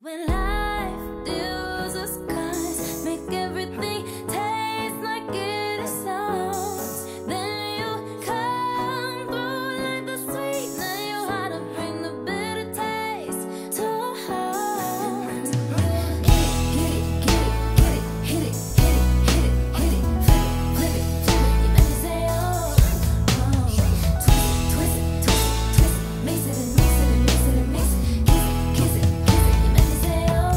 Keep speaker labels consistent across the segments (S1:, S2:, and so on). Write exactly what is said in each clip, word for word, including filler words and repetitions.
S1: When life deals us cards, make everything taste like it sounds. Then you come through like the sweetener. You how to bring the bitter taste to home. Get it, get it, get it, hit it, hit it, hit it, hit it, flip it, flip it, flip it. You make me say oh, oh. Twist it, twist it, twist it, twist it, mix it and mix it and mix it and mix it, kiss it, kiss it, kiss it. You make me say oh.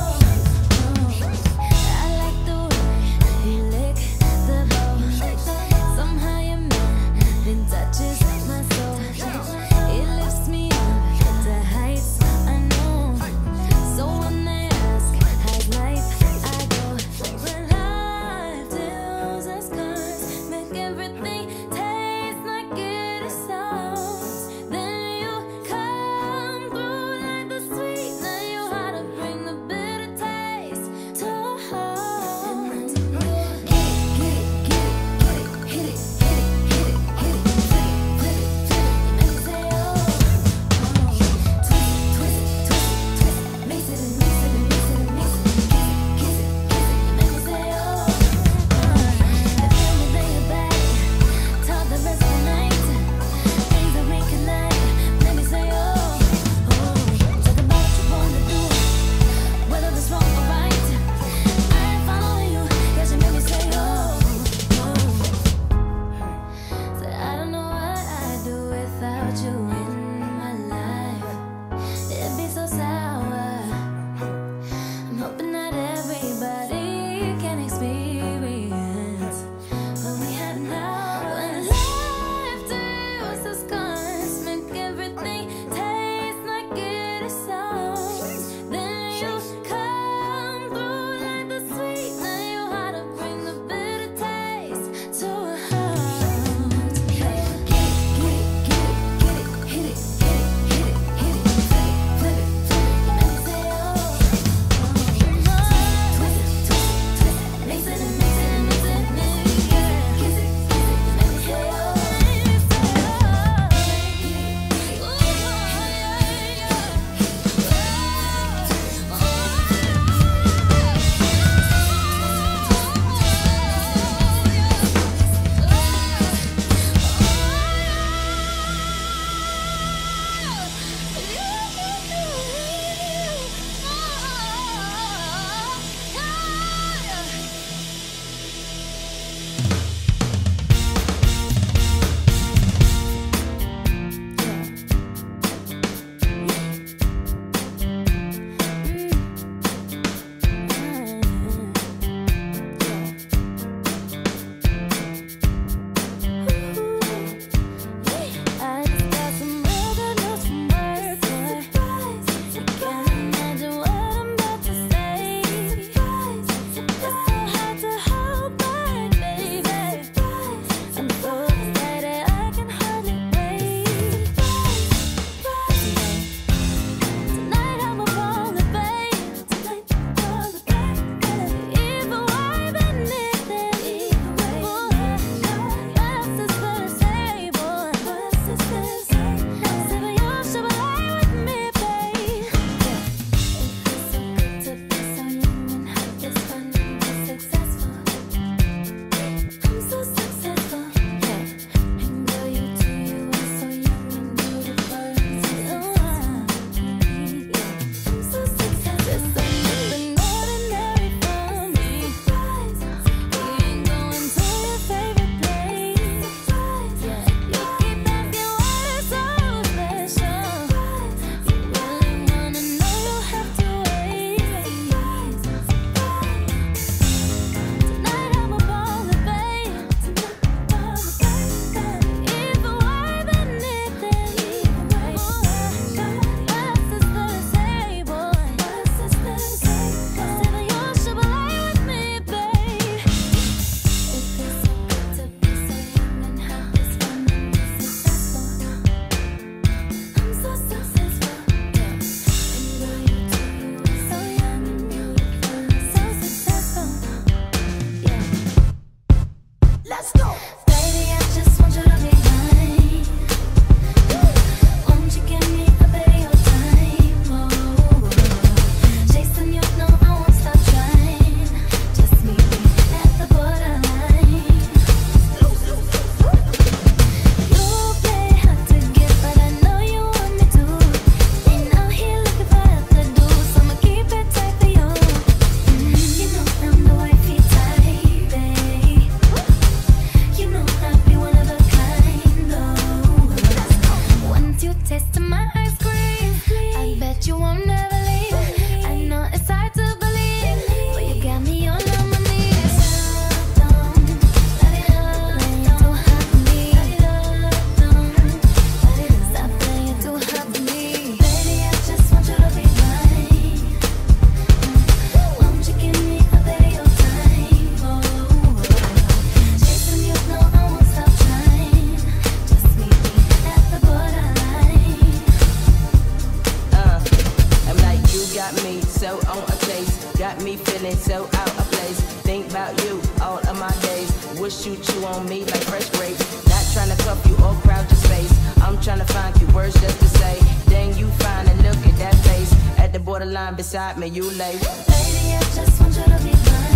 S2: me, so on a case. Got me feeling so out of place. Think about you all of my days. Wish you chew on me like fresh grapes. Not trying to cuff you or crowd your space. I'm trying to find cute words just to say. Then you find and look at that face. At the borderline beside me, you lay.
S1: Baby, I just want you to be mine.